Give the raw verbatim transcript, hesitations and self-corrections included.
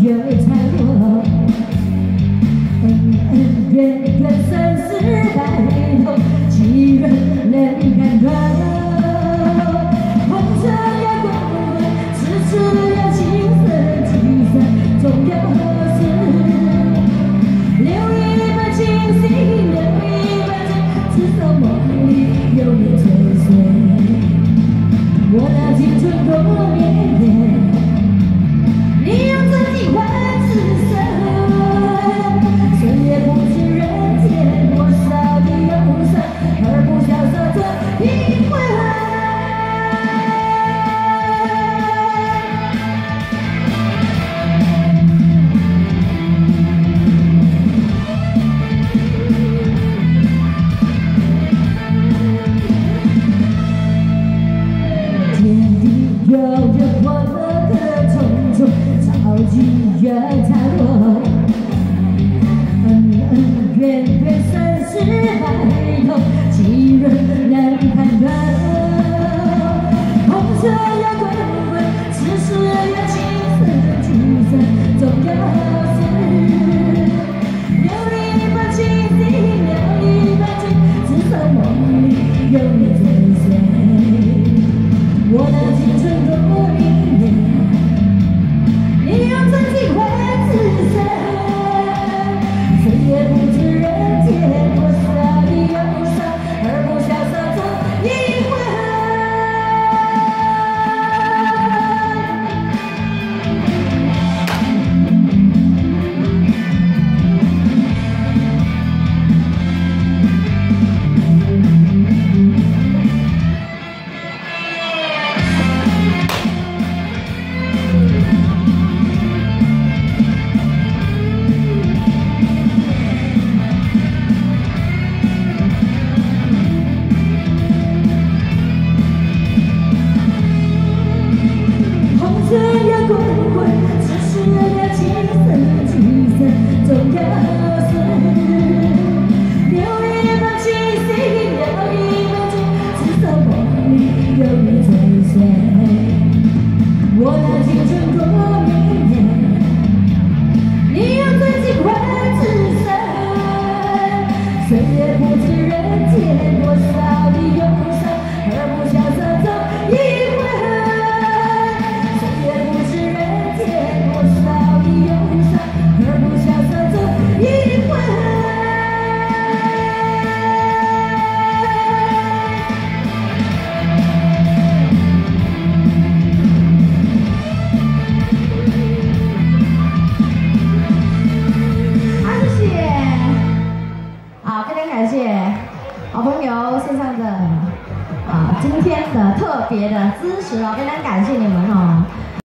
又残落，恩恩怨怨生死白头，几人能看透？红尘呀滚滚，痴痴呀情深，几生终有死。留一半清醒，留一半情，至少梦里有你追随。我那青春多绵延。 你用自己换此生，谁也不知人间多少的忧伤，而不潇洒这一回。天地有人欢乐歌重重。 潮起月残落，恩恩怨怨生死白头，几人能看透？红尘呀滚滚，世事呀情深，几生终有死。留一半清醒，留一半情，至少梦里有你追随。我的青春多绵延。 你用真情换此生，谁也不知人间多少的忧伤，而不潇洒这一回。岁月滚滚，世事呀情深，几生终有死。留一半清醒，留一半情，至少梦里有你追随。我的青春多绵延，你用真情换此生，谁也不知人间多少的忧伤，而不潇洒走一回。 感谢好朋友线上的啊今天的特别的支持哦，非常感谢你们哦。